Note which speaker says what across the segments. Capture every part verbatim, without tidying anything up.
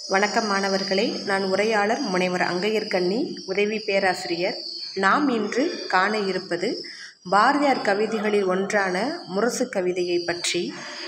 Speaker 1: வணக்கம் மாணவர்களே, நான் உரையாளர் முனைவர் அங்கையர்கண்ணி, உதவி பேராசிரியர். நாம் இன்று காண இருப்பது பாரதியார் கவிதைகளில் ஒன்றான முரசு கவிதையை பற்றி.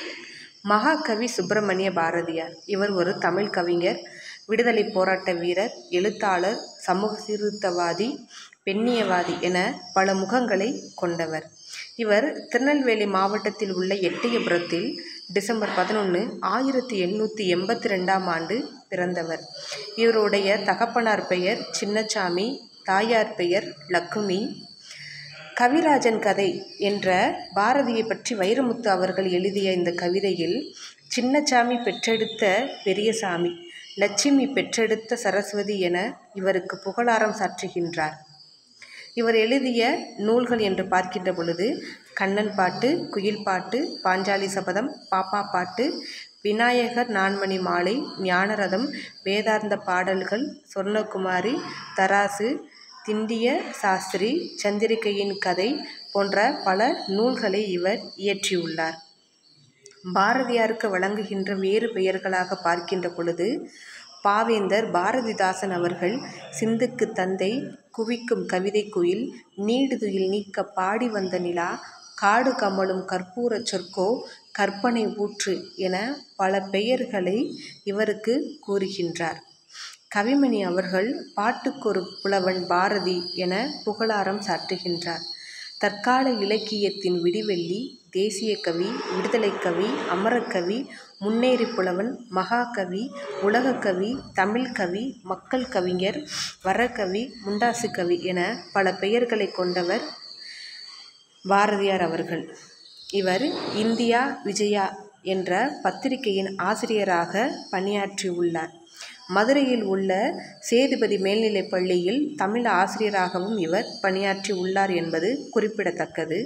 Speaker 1: மகாகவி சுப்பிரமணிய பாரதியார் இவர் ஒரு தமிழ் கவிஞர், விடுதலை போராட்ட வீரர், எழுத்தாளர், சமூக சீர்திருத்தவாதி, பெண்ணியவாதி என பல முகங்களை கொண்டவர். இவர் திருநெல்வேலி மாவட்டத்தில் உள்ள எட்டயபுரத்தில் டிசம்பர் பதினொன்று ஆயிரத்தி எண்ணூற்றி எண்பத்தி ரெண்டாம் ஆண்டு பிறந்தவர். இவருடைய தகப்பனார் பெயர் சின்னசாமி, தாயார் பெயர் லக்குமி. கவிராஜன் கதை என்ற பாரதியை பற்றி வைரமுத்து அவர்கள் எழுதிய இந்த கவிதையில் சின்னசாமி பெற்றெடுத்த பெரியசாமி, லட்சுமி பெற்றெடுத்த சரஸ்வதி என இவருக்கு புகழாரம் சாற்றுகின்றார். இவர் எழுதிய நூல்கள் என்று பார்க்கின்ற பொழுது கண்ணன் பாட்டு, குயில் பாட்டு, பாஞ்சாலி சபதம், பாப்பா பாட்டு, விநாயகர் நான்மணி மாலை, ஞானரதம், வேதாந்த பாடல்கள், சொர்ணகுமாரி, தராசு, திண்டிய சாஸ்திரி, சந்திரிகையின் கதை போன்ற பல நூல்களை இவர் இயற்றியுள்ளார். பாரதியாருக்கு வழங்குகின்ற வேறு பெயர்களாக பார்க்கின்ற பொழுது பாவேந்தர் பாரதிதாசன் அவர்கள் சிந்துக்கு தந்தை, குவிக்கும் கவிதை குயில், நீடுதுயில் நீக்க பாடி வந்த நிலா, காடு கமலும் கற்பூர சொற்கோ, கற்பனை ஊற்று என பல பெயர்களை இவருக்கு கூறுகின்றார். கவிமணி அவர்கள் பாட்டுக்கொரு புலவன் பாரதி என புகழாரம் சாற்றுகின்றார். தற்கால இலக்கியத்தின் விடிவெள்ளி, தேசிய கவி, விடுதலை கவி, அமரக்கவி, முன்னேறி புலவன், மகாகவி, உலகக்கவி, தமிழ் கவி, மக்கள் கவிஞர், வரகவி, முண்டாசு கவி என பல பெயர்களை கொண்டவர் பாரதியார் அவர்கள். இவர் இந்தியா விஜயா என்ற பத்திரிகையின் ஆசிரியராக பணியாற்றியுள்ளார். மதுரையில் உள்ள சேதுபதி மேல்நிலைப் பள்ளியில் தமிழ் ஆசிரியராகவும் இவர் பணியாற்றி உள்ளார் என்பது குறிப்பிடத்தக்கது.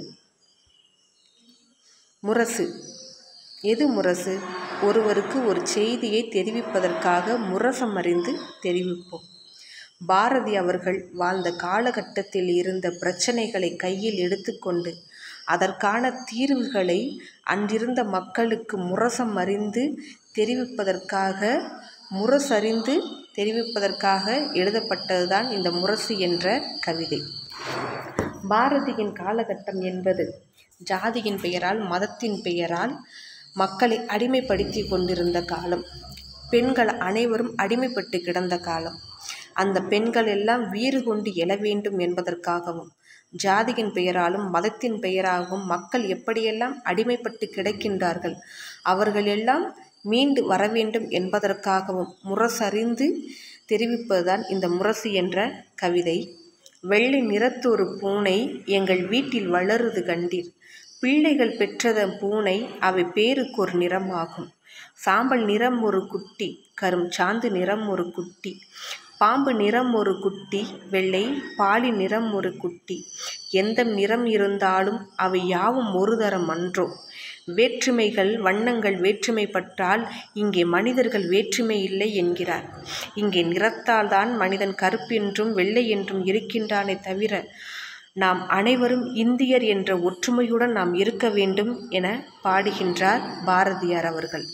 Speaker 1: முரசு. எது முரசு? ஒருவருக்கு ஒரு செய்தியை தெரிவிப்பதற்காக முரசம் அறிந்து தெரிவிப்போம். பாரதி அவர்கள் வாழ்ந்த காலகட்டத்தில் இருந்த பிரச்சனைகளை கையில் எடுத்துக்கொண்டு அதற்கான தீர்வுகளை அன்றிருந்த மக்களுக்கு முரசம் அறிந்து தெரிவிப்பதற்காக முரசறிந்து தெரிவிப்பதற்காக எழுதப்பட்டதுதான் இந்த முரசு என்ற கவிதை. பாரதியின் காலகட்டம் என்பது ஜாதியின் பெயரால், மதத்தின் பெயரால் மக்களை அடிமைப்படுத்தி கொண்டிருந்த காலம். பெண்கள் அனைவரும் அடிமைப்பட்டு கிடந்த காலம். அந்த பெண்கள் எல்லாம் வீறு கொண்டு எழ வேண்டும் என்பதற்காகவும், ஜாதியின் பெயராலும் மதத்தின் பெயராகவும் மக்கள் எப்படியெல்லாம் அடிமைப்பட்டு கிடக்கின்றார்கள், அவர்கள் எல்லாம் மீண்டு வர வேண்டும் என்பதற்காகவும் முரசறிந்து தெரிவிப்பதுதான் இந்த முரசு என்ற கவிதை. வெள்ளை நிறத்தொரு பூனை எங்கள் வீட்டில் வளருது கண்டீர், பிள்ளைகள் பெற்றத பூனை அவை பேருக்கொரு நிறமாகும், சாம்பல் நிறம் ஒரு குட்டி, கரும் சாந்து நிறம் ஒரு குட்டி, பாம்பு நிறம் ஒரு குட்டி, வெள்ளை பாலி நிறம் ஒரு குட்டி, எந்த நிறம் இருந்தாலும் அவை யாவும் ஒரு தரம் அன்றோ, வேற்றுமைகள் வண்ணங்கள் வேற்றுமைப்பட்டால் இங்கே மனிதர்கள் வேற்றுமை இல்லை என்கிறார். இங்கே நிறத்தால் தான் மனிதன் கருப்பென்றும் வெள்ளை என்றும் இருக்கின்றானே தவிர நாம் அனைவரும் இந்தியர் என்ற ஒற்றுமையுடன் நாம் இருக்க வேண்டும் என பாடுகின்றார் பாரதியார் அவர்கள்.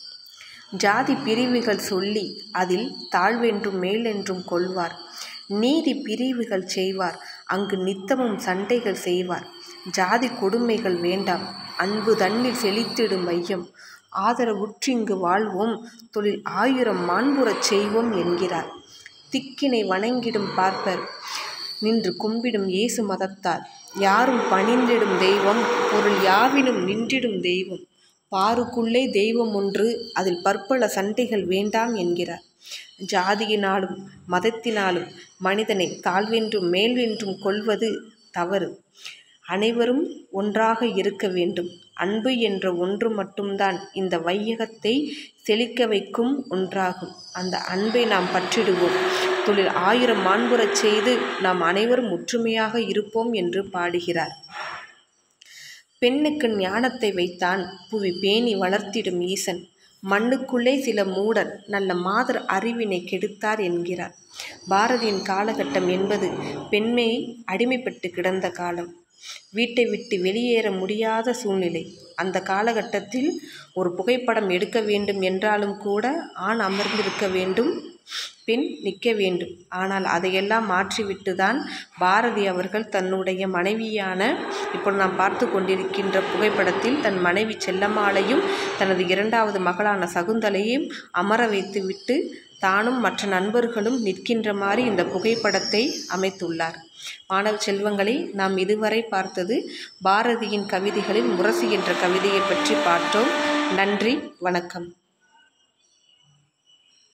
Speaker 1: ஜாதி பிரிவுகள் சொல்லி அதில் தாழ்வென்றும் மேலென்றும் கொள்வார், நீதி பிரிவுகள் செய்வார், அங்கு நித்தமும் சண்டைகள் செய்வார், ஜாதி கொடுமைகள் வேண்டாம், அன்பு தன்னில் செழித்திடும் மையம், ஆதரவுற்றிங்கு வாழ்வோம், தொழில் ஆயிரம் மாண்புறச் செய்வோம் என்கிறார். திக்கினை வணங்கிடும் பார்ப்பர், நின்று கும்பிடும் இயேசு மதத்தார், யாரும் பணிந்திடும் தெய்வம், பொருள் யாவினும் நின்றிடும் தெய்வம், பாருக்குள்ளே தெய்வம் ஒன்று, அதில் பற்பல சண்டைகள் வேண்டாம் என்கிறார். ஜாதியினாலும் மதத்தினாலும் மனிதனை தாழ்வென்றும் மேல்வென்றும் கொள்வது தவறு. அனைவரும் ஒன்றாக இருக்க வேண்டும். அன்பு என்ற ஒன்று மட்டும்தான் இந்த வையகத்தை செழிக்க வைக்கும் ஒன்றாகும். அந்த அன்பை நாம் பற்றிடுவோம், தொழில் ஆயிரம் மாண்புறச் செய்து நாம் அனைவரும் ஒற்றுமையாக இருப்போம் என்று பாடுகிறார். பெண்ணுக்கு ஞானத்தை வைத்தான், புவி பேணி வளர்த்திடும் ஈசன், மண்ணுக்குள்ளே சில மூடர் நல்ல மாதர் அறிவினை கெடுத்தார் என்கிறார். பாரதியின் காலகட்டம் என்பது பெண்மை அடிமைப்பட்டு கிடந்த காலம். வீட்டை விட்டு வெளியேற முடியாத சூழ்நிலை. அந்த காலகட்டத்தில் ஒரு புகைப்படம் எடுக்க வேண்டும் என்றாலும் கூட ஆண் அமர்ந்திருக்க வேண்டும், பெண் நிற்க வேண்டும். ஆனால் அதையெல்லாம் மாற்றிவிட்டு தான் பாரதி அவர்கள் தன்னுடைய மனைவியான இப்பொழுது நாம் பார்த்து கொண்டிருக்கின்ற புகைப்படத்தில் தன் மனைவி செல்லம்மாளையும் தனது இரண்டாவது மகளான சகுந்தலையும் அமர வைத்துவிட்டு தானும் மற்ற நண்பர்களும் நிற்கின்ற மாதிரி இந்த புகைப்படத்தை அமைத்துள்ளார். மாணவ செல்வங்களை, நாம் இதுவரை பார்த்தது பாரதியின் கவிதைகளில் முரசு என்ற கவிதையை பற்றி பார்த்தோம். நன்றி, வணக்கம்.